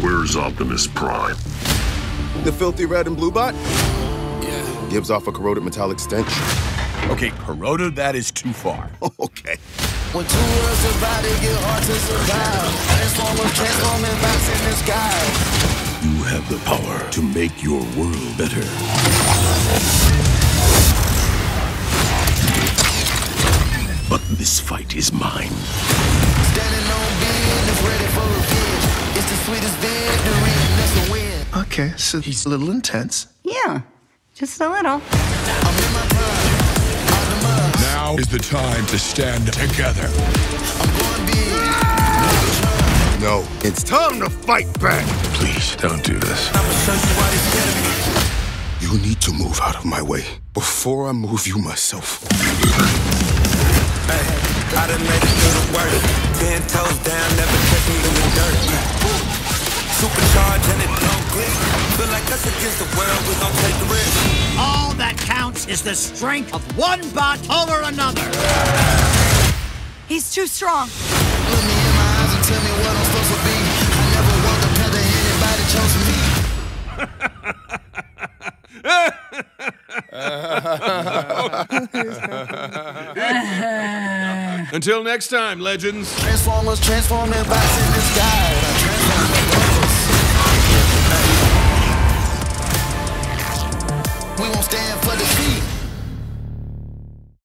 Where's Optimus Prime? The filthy red and blue bot? Yeah. Gives off a corroded metallic stench. Okay, corroded, that is too far. Okay. When two worlds divide, it get hard to survive. Transforming bots in the sky. You have the power to make your world better. But this fight is mine. Standing on business, ready for revenge. It's the sweetest victory, and that's a win. Okay, so he's a little intense. Yeah, just a little. I'm in my prime. Now is the time to stand together. I'm going big. No, it's time to fight back. Please, don't do this. I'ma show you why they scared of me. You need to move out of my way before I move you myself. Hey, I done made it through the work. 10 toes down, never catch me in the dirt. Supercharged and it don't click. Feel like us against the world, we gon' take the risk. All that counts is the strength of one bot over another. He's too strong. Look me in my eyes and tell me what I'm supposed to be. I never walked the path that anybody chose me. Until next time, legends. Transformers transforming bots in the sky. I transform the robots. We won't stand for defeat.